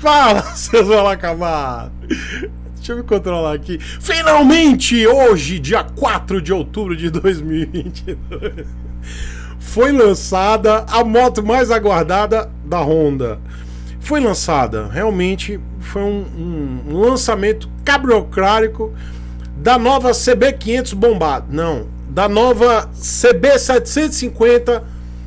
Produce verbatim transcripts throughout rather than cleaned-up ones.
Fala, seus vão acabar. Deixa eu me controlar aqui. Finalmente, hoje, dia quatro de outubro de dois mil e vinte e dois, foi lançada a moto mais aguardada da Honda. Foi lançada, realmente foi um, um, um lançamento cabriocrático da nova C B quinhentos bombada. Não, da nova C B setecentos e cinquenta.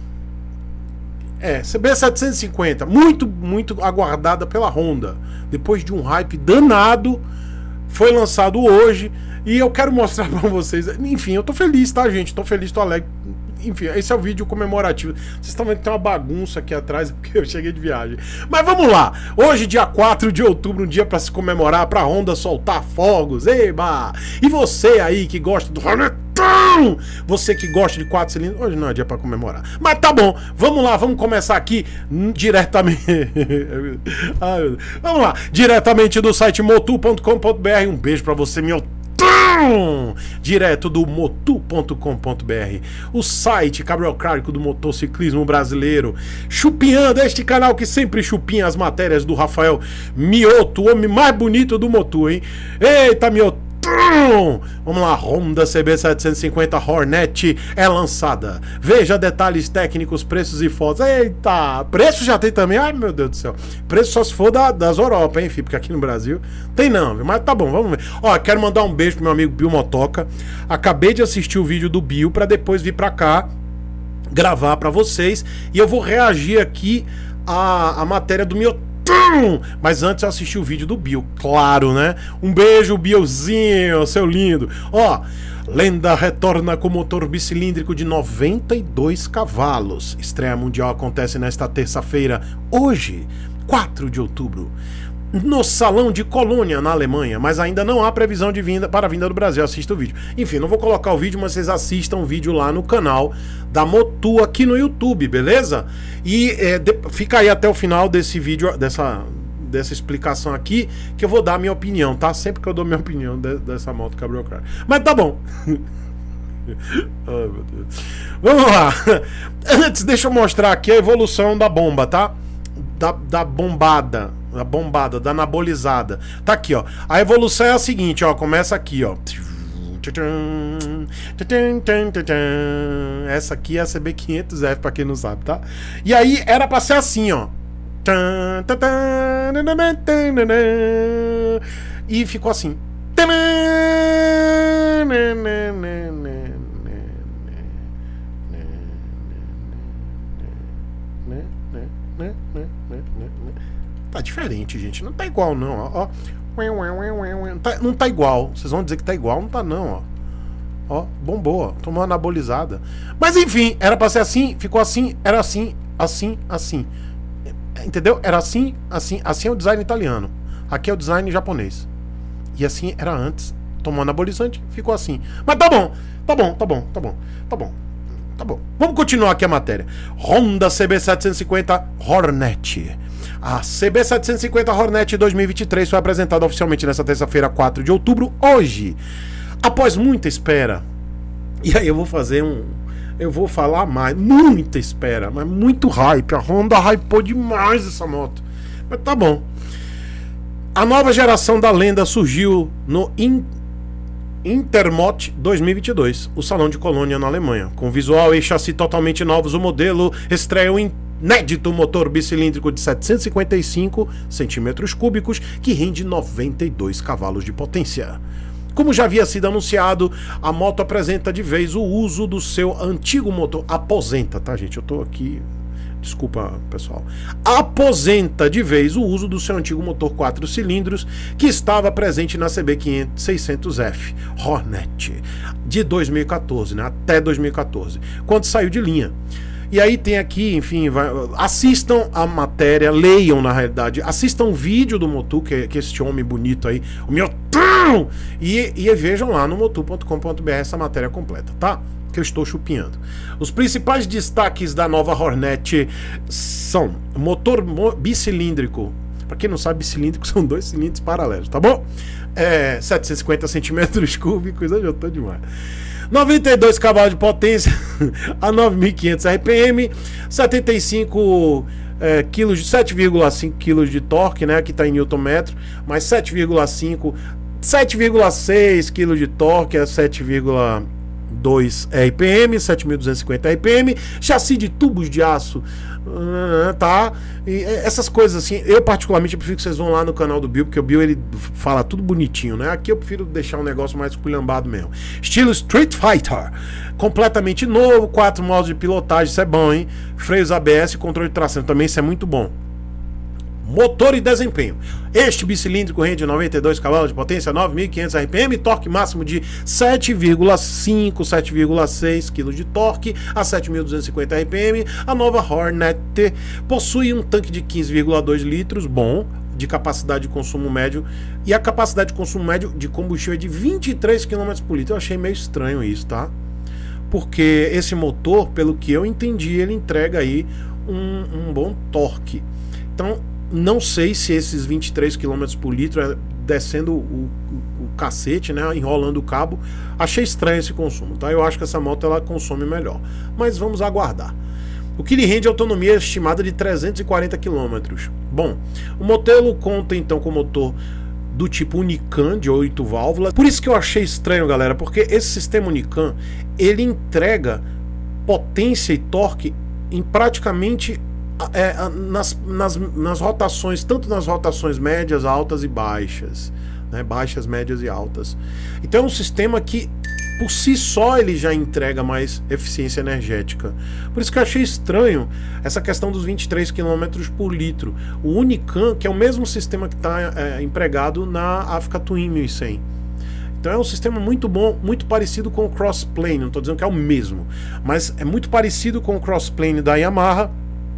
É, C B setecentos e cinquenta, muito, muito aguardada pela Honda. Depois de um hype danado, foi lançado hoje. E eu quero mostrar pra vocês. Enfim, eu tô feliz, tá, gente? Tô feliz, tô alegre. Enfim, esse é o vídeo comemorativo. Vocês estão vendo que tem uma bagunça aqui atrás, porque eu cheguei de viagem. Mas vamos lá. Hoje, dia quatro de outubro, um dia pra se comemorar, pra Honda soltar fogos. Eba! E você aí que gosta do Hornetão, você que gosta de quatro cilindros, hoje não é dia pra comemorar. Mas tá bom, vamos lá, vamos começar aqui diretamente. Ai, meu Deus. Vamos lá, diretamente do site motu ponto com ponto br. Um beijo pra você, meu direto do motu ponto com ponto br, o site cabriocrático do motociclismo brasileiro, chupinhando este canal que sempre chupinha as matérias do Rafael Mioto, o homem mais bonito do Motu, hein? Eita, Mioto! Vamos lá, Honda C B setecentos e cinquenta Hornet é lançada. Veja detalhes técnicos, preços e fotos. Eita, preço já tem também? Ai, meu Deus do céu. Preço só se for da, das Europa, hein, filho? Porque aqui no Brasil tem não, viu? Mas tá bom, vamos ver. Ó, quero mandar um beijo pro meu amigo Bill Motoca. Acabei de assistir o vídeo do Bill pra depois vir pra cá gravar pra vocês. E eu vou reagir aqui à, à matéria do meu. Mas antes eu assisti o vídeo do Bill, claro, né? Um beijo, Billzinho, seu lindo. Ó, Lenda retorna com motor bicilíndrico de noventa e dois cavalos. Estreia mundial acontece nesta terça-feira, hoje, quatro de outubro, no Salão de Colônia, na Alemanha, mas ainda não há previsão de vinda para a vinda do Brasil. Assista o vídeo. Enfim, não vou colocar o vídeo, mas vocês assistam o vídeo lá no canal da Motu aqui no YouTube, beleza? E é, de, fica aí até o final desse vídeo, dessa, dessa explicação aqui, que eu vou dar a minha opinião, tá? Sempre que eu dou minha opinião de, dessa moto cabriocrática. Mas tá bom. Ai, meu Deus. Vamos lá. Antes, deixa eu mostrar aqui a evolução da bomba, tá? Da, da bombada. Da bombada, da anabolizada. Tá aqui, ó. A evolução é a seguinte, ó. Começa aqui, ó. Essa aqui é a C B quinhentos F, pra quem não sabe, tá? E aí era pra ser assim, ó. E ficou assim. Tá diferente, gente. Não tá igual, não. Ó, ó. Não, tá, não tá igual. Vocês vão dizer que tá igual. Não tá, não, ó. Ó, bombou, ó. Tomou anabolizada. Mas enfim, era pra ser assim. Ficou assim. Era assim, assim, assim. Entendeu? Era assim, assim. Assim é o design italiano. Aqui é o design japonês. E assim era antes. Tomou anabolizante, ficou assim. Mas tá bom. Tá bom, tá bom, tá bom. Tá bom. Tá bom. Vamos continuar aqui a matéria. Honda C B setecentos e cinquenta Hornet. A C B setecentos e cinquenta Hornet dois mil e vinte e três foi apresentada oficialmente nesta terça-feira, quatro de outubro, hoje. Após muita espera. E aí eu vou fazer um... Eu vou falar mais. Muita espera, mas muito hype. A Honda hypou demais essa moto. Mas tá bom. A nova geração da lenda surgiu no In... Intermot dois mil e vinte e dois, o Salão de Colônia na Alemanha. Com visual e chassi totalmente novos, o modelo estreia o inédito motor bicilíndrico de setecentos e cinquenta e cinco centímetros cúbicos que rende noventa e dois cavalos de potência. Como já havia sido anunciado, a moto apresenta de vez o uso do seu antigo motor. Aposenta, tá, gente? Eu tô aqui... Desculpa, pessoal. Aposenta de vez o uso do seu antigo motor quatro cilindros que estava presente na C B seiscentos F Hornet de dois mil e quatorze, né? Até dois mil e quatorze, quando saiu de linha. E aí tem aqui, enfim, vai, assistam a matéria, leiam na realidade, assistam o vídeo do Motu, que, que é esse homem bonito aí, o meu tão, e, e vejam lá no motu ponto com ponto br essa matéria completa, tá? Que eu estou chupinhando. Os principais destaques da nova Hornet são motor bicilíndrico. Para quem não sabe, bicilíndrico são dois cilindros paralelos, tá bom? É, setecentos e cinquenta centímetros cúbicos, eu já tô demais. noventa e dois cavalos de potência a nove mil e quinhentos R P M, setenta e cinco é, quilos, sete vírgula cinco quilos de torque, né? Aqui está em Newton metro, mas sete vírgula cinco, sete vírgula seis quilos de torque, é sete vírgula dois R P M, sete mil duzentos e cinquenta R P M, chassi de tubos de aço, tá? E essas coisas assim, eu particularmente prefiro que vocês vão lá no canal do Bill, porque o Bill ele fala tudo bonitinho, né? Aqui eu prefiro deixar um negócio mais culhambado mesmo. Estilo Street Fighter, completamente novo, quatro modos de pilotagem, isso é bom, hein? Freios A B S e controle de tração, também isso é muito bom. Motor e desempenho. Este bicilíndrico rende noventa e dois cavalos de potência, nove mil e quinhentos R P M, torque máximo de sete vírgula cinco, sete vírgula seis quilos de torque a sete mil duzentos e cinquenta R P M. A nova Hornet possui um tanque de quinze vírgula dois litros, bom, de capacidade de consumo médio, e a capacidade de consumo médio de combustível é de vinte e três quilômetros por litro. Eu achei meio estranho isso, tá? Porque esse motor, pelo que eu entendi, ele entrega aí um, um bom torque. Então, não sei se esses vinte e três quilômetros por litro é descendo o, o, o cacete, né, enrolando o cabo. Achei estranho esse consumo, tá? Eu acho que essa moto ela consome melhor, mas vamos aguardar. O que lhe rende autonomia estimada de trezentos e quarenta quilômetros. Bom, o modelo conta então com motor do tipo Unican de oito válvulas. Por isso que eu achei estranho, galera, porque esse sistema Unican ele entrega potência e torque em praticamente É, nas, nas, nas rotações, tanto nas rotações médias, altas e baixas, né? Baixas, médias e altas. Então é um sistema que por si só ele já entrega mais eficiência energética. Por isso que eu achei estranho essa questão dos vinte e três quilômetros por litro. O Unican, que é o mesmo sistema que está é, empregado na Africa Twin mil e cem. Então é um sistema muito bom, muito parecido com o Crossplane. Não estou dizendo que é o mesmo, mas é muito parecido com o Crossplane da Yamaha.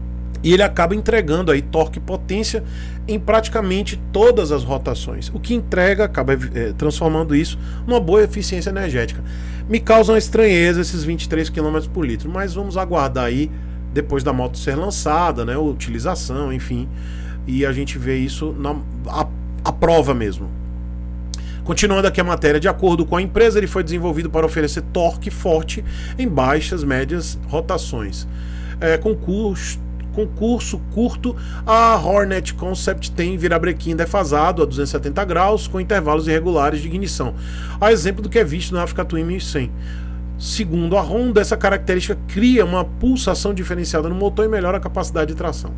E ele acaba entregando aí torque e potência em praticamente todas as rotações. O que entrega, acaba é, transformando isso numa boa eficiência energética. Me causa uma estranheza esses vinte e três quilômetros por litro, mas vamos aguardar aí depois da moto ser lançada, né, utilização, enfim, e a gente vê isso na a, a prova mesmo. Continuando aqui a matéria, de acordo com a empresa, ele foi desenvolvido para oferecer torque forte em baixas, médias rotações. É, com custo Com curso curto, a Hornet Concept tem virabrequim defasado a duzentos e setenta graus, com intervalos irregulares de ignição, a exemplo do que é visto na Africa Twin mil e cem. Segundo a Honda, essa característica cria uma pulsação diferenciada no motor e melhora a capacidade de tração.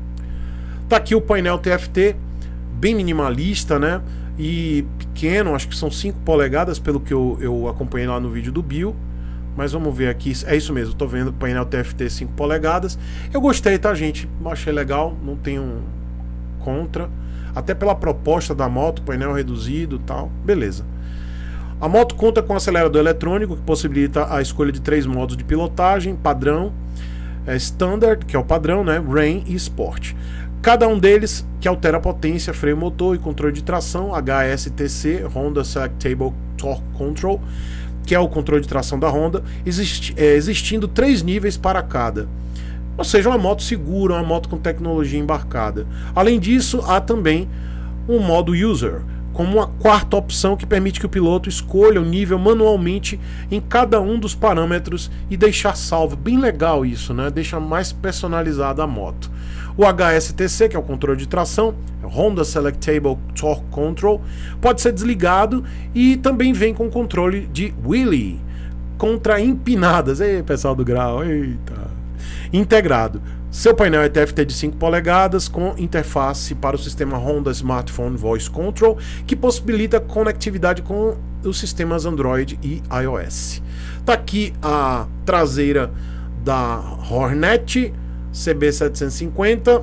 Tá aqui o painel T F T, bem minimalista, né? E pequeno, acho que são cinco polegadas, pelo que eu, eu acompanhei lá no vídeo do Bill. Mas vamos ver aqui, é isso mesmo, tô vendo o painel T F T cinco polegadas. Eu gostei, tá, gente? Achei legal, não tenho contra. Até pela proposta da moto, painel reduzido e tal, beleza. A moto conta com acelerador eletrônico, que possibilita a escolha de três modos de pilotagem, padrão, é, Standard, que é o padrão, né? Rain e Sport. Cada um deles que altera a potência, freio motor e controle de tração, H S T C, Honda Selectable Torque Control, que é o controle de tração da Honda, existi é, existindo três níveis para cada. Ou seja, uma moto segura, uma moto com tecnologia embarcada. Além disso, há também um modo User, como uma quarta opção que permite que o piloto escolha o nível manualmente em cada um dos parâmetros e deixar salvo. Bem legal isso, né? Deixa mais personalizada a moto. O H S T C, que é o controle de tração, Honda Selectable Torque Control, pode ser desligado e também vem com controle de wheelie contra empinadas. Ei, pessoal do grau, eita! Integrado. Seu painel é T F T de cinco polegadas com interface para o sistema Honda Smartphone Voice Control, que possibilita conectividade com os sistemas Android e iOS. Tá aqui a traseira da Hornet C B setecentos e cinquenta.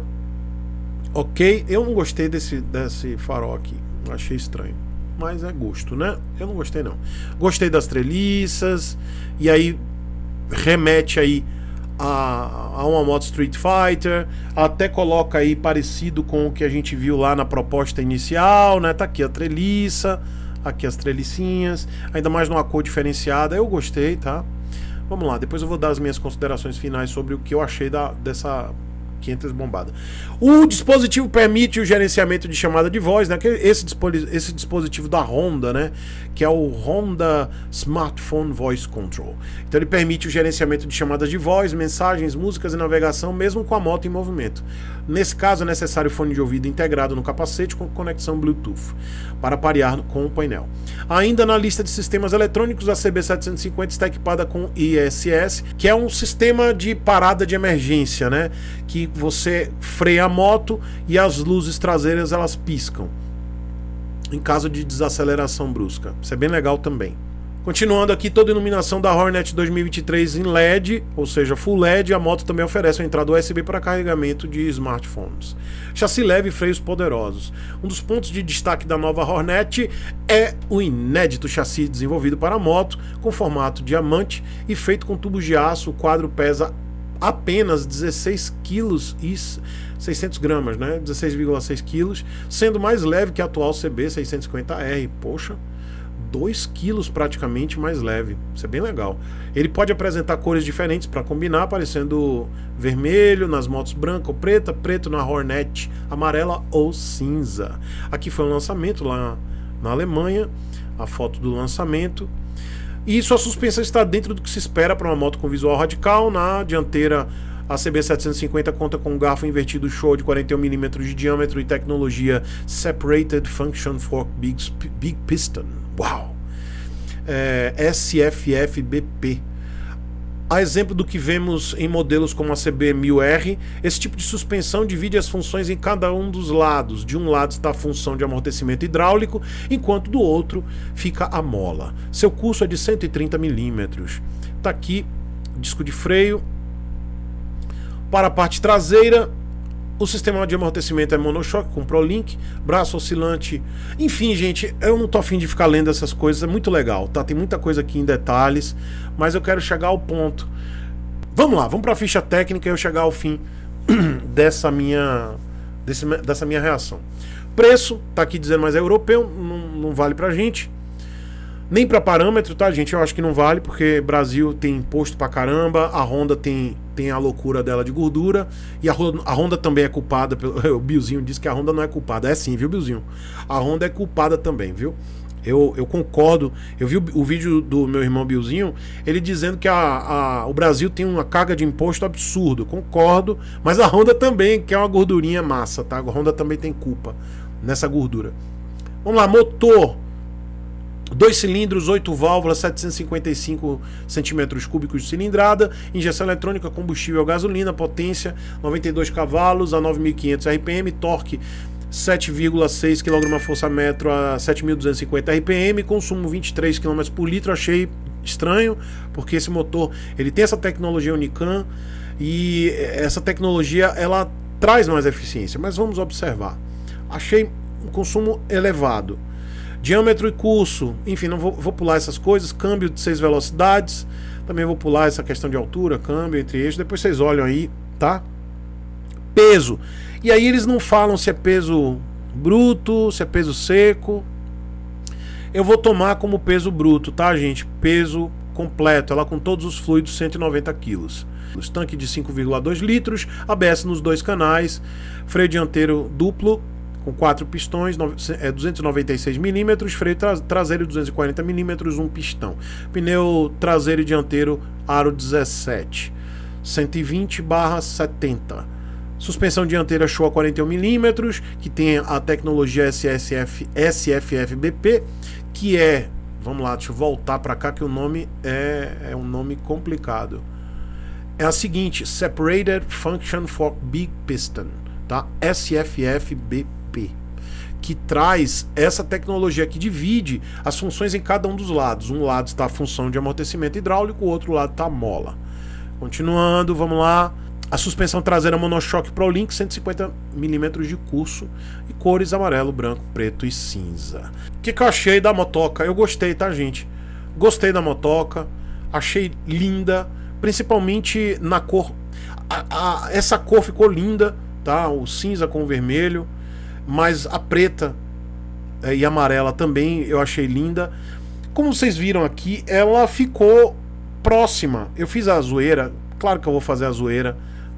Ok, eu não gostei desse, desse farol aqui, achei estranho, mas é gosto, né? Eu não gostei não. Gostei das treliças, e aí remete aí a, a uma moto Street Fighter, até coloca aí parecido com o que a gente viu lá na proposta inicial, né? Tá aqui a treliça, aqui as trelicinhas, ainda mais numa cor diferenciada, eu gostei, tá? Vamos lá, depois eu vou dar as minhas considerações finais sobre o que eu achei da, dessa quinhentos bombada. O dispositivo permite o gerenciamento de chamada de voz, né? Esse, esse dispositivo da Honda, né? Que é o Honda Smartphone Voice Control. Então ele permite o gerenciamento de chamadas de voz, mensagens, músicas e navegação, mesmo com a moto em movimento. Nesse caso é necessário fone de ouvido integrado no capacete com conexão Bluetooth, para parear com o painel. Ainda na lista de sistemas eletrônicos, a C B setecentos e cinquenta está equipada com I S S, que é um sistema de parada de emergência, né? Que você freia a moto e as luzes traseiras elas piscam em caso de desaceleração brusca. Isso é bem legal também. Continuando aqui, toda a iluminação da Hornet dois mil e vinte e três em L E D, ou seja, Full L E D. A moto também oferece uma entrada U S B para carregamento de smartphones. Chassi leve e freios poderosos. Um dos pontos de destaque da nova Hornet é o inédito chassi desenvolvido para a moto, com formato diamante e feito com tubos de aço. O quadro pesa apenas dezesseis quilos e seiscentos gramas, né? dezesseis vírgula seis quilos, sendo mais leve que a atual C B seiscentos e cinquenta R. Poxa, dois quilos praticamente mais leve. Isso é bem legal. Ele pode apresentar cores diferentes para combinar, aparecendo vermelho nas motos branca ou preta, preto na Hornet, amarela ou cinza. Aqui foi um lançamento lá na Alemanha, a foto do lançamento. E sua suspensão está dentro do que se espera para uma moto com visual radical. Na dianteira, a C B setecentos e cinquenta conta com um garfo invertido show de quarenta e um milímetros de diâmetro e tecnologia Separated Function Fork Big, Big Piston. Uau! É, S F F B P. A exemplo do que vemos em modelos como a C B mil R, esse tipo de suspensão divide as funções em cada um dos lados. De um lado está a função de amortecimento hidráulico, enquanto do outro fica a mola. Seu curso é de cento e trinta milímetros. Está aqui o disco de freio. Para a parte traseira, o sistema de amortecimento é monochoque com ProLink, braço oscilante. Enfim, gente, eu não tô afim de ficar lendo essas coisas, é muito legal, tá? Tem muita coisa aqui em detalhes, mas eu quero chegar ao ponto. Vamos lá, vamos para a ficha técnica e eu chegar ao fim dessa minha, desse, dessa minha reação. Preço, tá aqui dizendo, mas é europeu, não, não vale pra gente. Nem para parâmetro, tá, gente? Eu acho que não vale, porque Brasil tem imposto pra caramba, a Honda tem, tem a loucura dela de gordura, e a Honda, a Honda também é culpada, pelo, o Billzinho disse que a Honda não é culpada, é sim, viu, Billzinho? A Honda é culpada também, viu? Eu, eu concordo, eu vi o, o vídeo do meu irmão Billzinho, ele dizendo que a, a, o Brasil tem uma carga de imposto absurdo, concordo, mas a Honda também, que é uma gordurinha massa, tá? A Honda também tem culpa nessa gordura. Vamos lá, motor. Dois cilindros, oito válvulas, setecentos e cinquenta e cinco centímetros cúbicos de cilindrada, injeção eletrônica, combustível gasolina, potência noventa e dois cavalos a nove mil e quinhentos R P M, torque sete vírgula seis quilograma-força-metro a sete mil duzentos e cinquenta R P M, consumo vinte e três quilômetros por litro. Achei estranho, porque esse motor ele tem essa tecnologia Unicam e essa tecnologia ela traz mais eficiência, mas vamos observar. Achei um consumo elevado. Diâmetro e curso, enfim, não vou, vou pular essas coisas. Câmbio de seis velocidades, também vou pular essa questão de altura, câmbio entre eixos, depois vocês olham aí, tá? Peso, e aí eles não falam se é peso bruto, se é peso seco. Eu vou tomar como peso bruto, tá, gente? Peso completo, ela com todos os fluidos, cento e noventa quilos. Tanque de cinco vírgula dois litros, A B S nos dois canais, freio dianteiro duplo, com quatro pistões, duzentos e noventa e seis milímetros, freio tra traseiro duzentos e quarenta milímetros, um pistão. Pneu traseiro e dianteiro aro dezessete, cento e vinte barra setenta. Suspensão dianteira Showa quarenta e um milímetros, que tem a tecnologia S F F B P, que é, vamos lá, deixa eu voltar para cá que o nome é, é um nome complicado. É a seguinte, Separated Function Fork Big Piston, tá? S F F B P, que traz essa tecnologia que divide as funções em cada um dos lados. Um lado está a função de amortecimento hidráulico, o outro lado está a mola. Continuando, vamos lá. A suspensão traseira monochoque ProLink, cento e cinquenta milímetros de curso, e cores amarelo, branco, preto e cinza. O que, que eu achei da motoca? Eu gostei, tá, gente? Gostei da motoca, achei linda, principalmente na cor. A, a, essa cor ficou linda, tá? O cinza com o vermelho, mas a preta é, e amarela também eu achei linda. Como vocês viram aqui, ela ficou próxima. Eu fiz a zoeira, claro que eu vou fazer a zoeira.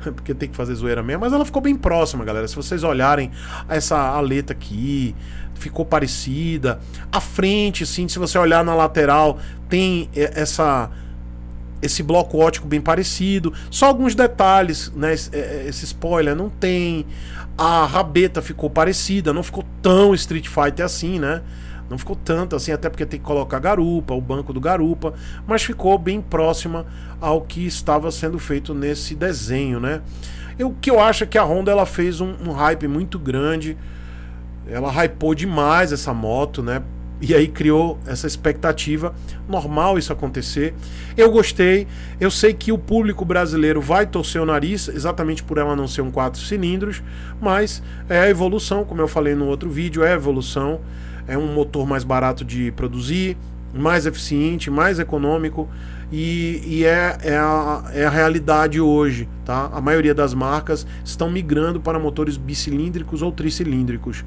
porque tem que fazer zoeira mesmo, mas ela ficou bem próxima, galera. Se vocês olharem essa aleta aqui, ficou parecida. A frente, sim, se você olhar na lateral, tem essa... esse bloco óptico bem parecido. Só alguns detalhes, né? Esse spoiler não tem. A rabeta ficou parecida, não ficou tão Street Fighter assim, né? Não ficou tanto assim, até porque tem que colocar garupa, o banco do garupa, mas ficou bem próxima ao que estava sendo feito nesse desenho, né? O que eu acho é que a Honda ela fez um, um hype muito grande, ela hypou demais essa moto, né? E aí criou essa expectativa, normal isso acontecer. Eu gostei, eu sei que o público brasileiro vai torcer o nariz, exatamente por ela não ser um quatro cilindros, mas é a evolução, como eu falei no outro vídeo, é a evolução. É um motor mais barato de produzir, mais eficiente, mais econômico, e, e é, é, a, é a realidade hoje, tá? A maioria das marcas estão migrando para motores bicilíndricos ou tricilíndricos.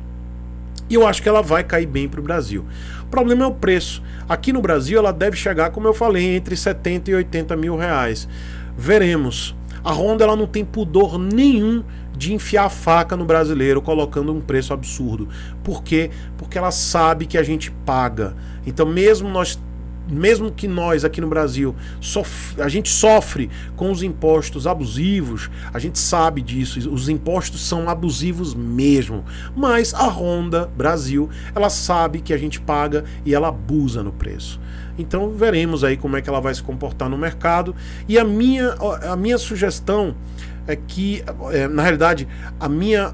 E eu acho que ela vai cair bem para o Brasil. O problema é o preço. Aqui no Brasil ela deve chegar, como eu falei, entre setenta e oitenta mil reais. Veremos. A Honda ela não tem pudor nenhum de enfiar a faca no brasileiro colocando um preço absurdo. Por quê? Porque ela sabe que a gente paga. Então mesmo nós mesmo que nós aqui no Brasil sof a gente sofre com os impostos abusivos, a gente sabe disso, os impostos são abusivos mesmo, mas a Honda Brasil, ela sabe que a gente paga e ela abusa no preço. Então veremos aí como é que ela vai se comportar no mercado. E a minha, a minha sugestão é que, é, na realidade, a minha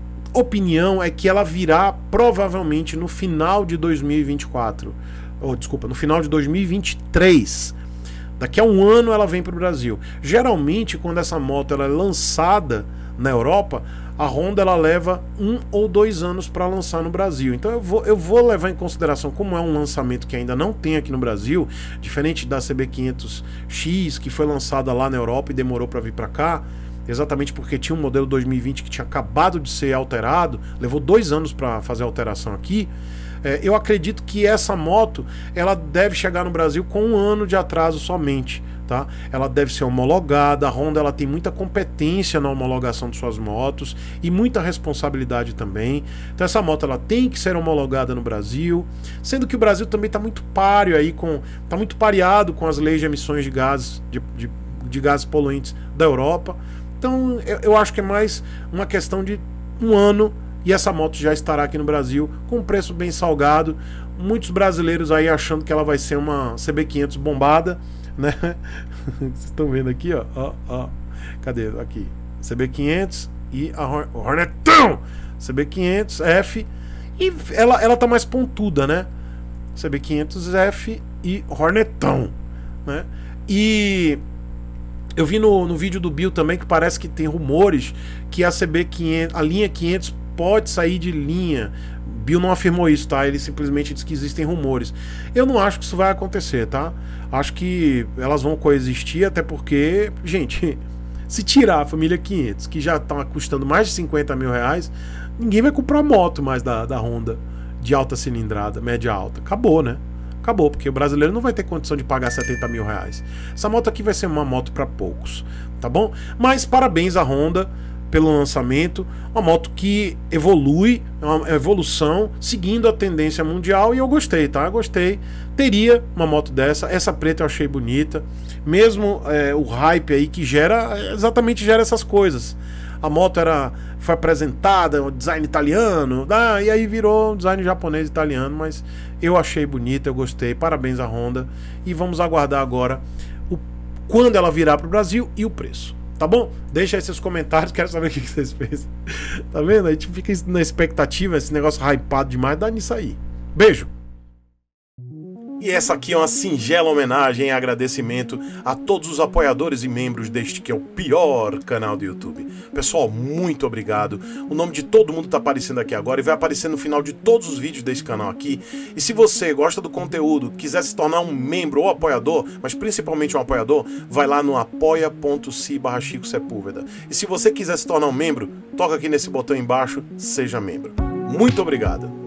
opinião é que ela virá provavelmente no final de dois mil e vinte e quatro. Oh, desculpa, no final de dois mil e vinte e três. Daqui a um ano ela vem para o Brasil. Geralmente, quando essa moto ela é lançada na Europa, a Honda ela leva um ou dois anos para lançar no Brasil. Então eu vou, eu vou levar em consideração, como é um lançamento que ainda não tem aqui no Brasil, diferente da C B quinhentos X, que foi lançada lá na Europa e demorou para vir para cá, exatamente porque tinha um modelo dois mil e vinte que tinha acabado de ser alterado, levou dois anos para fazer a alteração aqui. É, eu acredito que essa moto ela deve chegar no Brasil com um ano de atraso somente, tá? Ela deve ser homologada. A Honda ela tem muita competência na homologação de suas motos e muita responsabilidade também. Então essa moto ela tem que ser homologada no Brasil, sendo que o Brasil também está muito páreo aí com, tá muito pareado com as leis de emissões de gases de, de, de gases poluentes da Europa. Então eu, eu acho que é mais uma questão de um ano e essa moto já estará aqui no Brasil com um preço bem salgado. Muitos brasileiros aí achando que ela vai ser uma C B quinhentos bombada, né? Vocês estão vendo aqui, ó, ó, ó. Cadê? Aqui. C B quinhentos e a Hornetão! C B quinhentos F e ela, ela tá mais pontuda, né? C B quinhentos F e Hornetão, né? E eu vi no, no vídeo do Bill também que parece que tem rumores que a C B quinhentos, a linha quinhentos pode sair de linha. Bill não afirmou isso, tá? Ele simplesmente disse que existem rumores. Eu não acho que isso vai acontecer, tá? Acho que elas vão coexistir, até porque, gente, se tirar a família quinhentos, que já tá custando mais de cinquenta mil reais, ninguém vai comprar moto mais da, da Honda de alta cilindrada, média alta. Acabou, né? Acabou, porque o brasileiro não vai ter condição de pagar setenta mil reais. Essa moto aqui vai ser uma moto para poucos, tá bom? Mas parabéns à Honda pelo lançamento, uma moto que evolui, uma evolução, seguindo a tendência mundial, e eu gostei, tá? Eu gostei, teria uma moto dessa, essa preta eu achei bonita, mesmo é, o hype aí que gera, exatamente gera essas coisas. A moto era, foi apresentada, o design italiano, ah, e aí virou um design japonês italiano, mas eu achei bonita, eu gostei, parabéns à Honda, e vamos aguardar agora o, quando ela virar para o Brasil e o preço. Tá bom? Deixa aí seus comentários, quero saber o que vocês pensam. Tá vendo? A gente fica na expectativa, esse negócio hypado demais, dá nisso aí. Beijo! E essa aqui é uma singela homenagem e agradecimento a todos os apoiadores e membros deste que é o pior canal do YouTube. Pessoal, muito obrigado. O nome de todo mundo tá aparecendo aqui agora e vai aparecer no final de todos os vídeos deste canal aqui. E se você gosta do conteúdo, quiser se tornar um membro ou apoiador, mas principalmente um apoiador, vai lá no apoia.se barra Chico Sepúlveda. E se você quiser se tornar um membro, toca aqui nesse botão embaixo, seja membro. Muito obrigado.